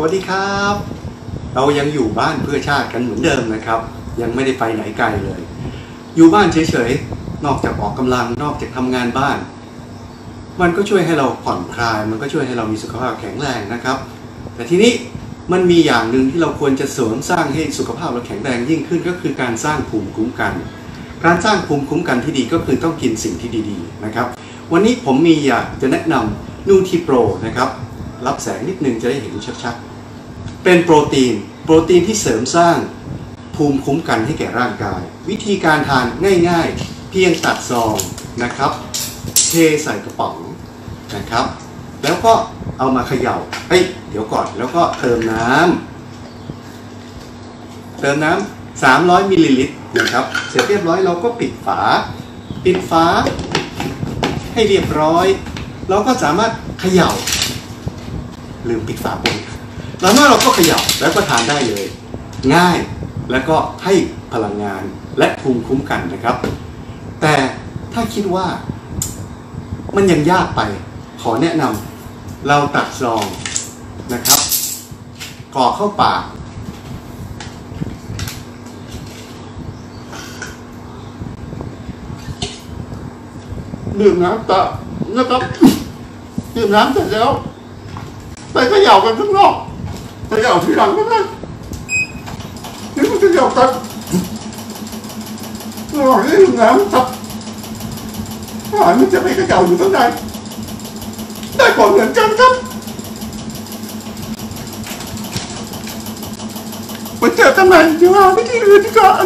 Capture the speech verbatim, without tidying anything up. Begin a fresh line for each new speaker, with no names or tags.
วัสดีครับเรายังอยู่บ้านเพื่อชาติกันเหมือนเดิมนะครับยังไม่ได้ไปไหนไกลเลยอยู่บ้านเฉยๆนอกจากออกกำลังนอกจากทำงานบ้านมันก็ช่วยให้เราผ่อนคลายมันก็ช่วยให้เรามีสุขภาพแข็งแรงนะครับแต่ทีนี้มันมีอย่างหนึ่งที่เราควรจะเสริมสร้างให้สุขภาพเราแข็งแรงยิ่งขึ้นก็คือการสร้างภูมิคุ้มกันการสร้างภูมิคุ้มกันที่ดีก็คือต้องกินสิ่งที่ดีๆนะครับวันนี้ผมมีอยากจะแนะนำนูทริโปรนะครับรับแสงนิดนึงจะได้เห็นชัดๆเป็นโปรตีนโปรตีนที่เสริมสร้างภูมิคุ้มกันให้แก่ร่างกายวิธีการทานง่ายๆเพียงตัดซองนะครับเทใส่กระป๋องนะครับแล้วก็เอามาเขย่าเฮ้ยเดี๋ยวก่อนแล้วก็เติมน้ำเติมน้ำสามร้อยมิลลิลิตรนะครับเสร็จเรียบร้อยเราก็ปิดฝาปิดฝาให้เรียบร้อยเราก็สามารถเขย่าลืมปิดฝาไปแล้วเมื่อเราก็เขย่าแล้วก็ทานได้เลยง่ายแล้วก็ให้พลังงานและภูมิคุ้มกันนะครับแต่ถ้าคิดว่ามันยังยากไปขอแนะนำเราตัดซองนะครับกรอกเข้าปากดื่มน้ำต่อนะครับดื่มน้ำเสร็จแล้วไปเขย่ากันข้างนอกเขย่าทีหลังก็ได้นี่มันเขย่ากันระหว่างที่ดื่มน้ำครับอาหารมันจะไม่เขย่าอยู่ข้างในได้ผลเหมือนกันครับไปเจอกันใหม่เดี๋ยวหาวิธีอื่นดีกว่า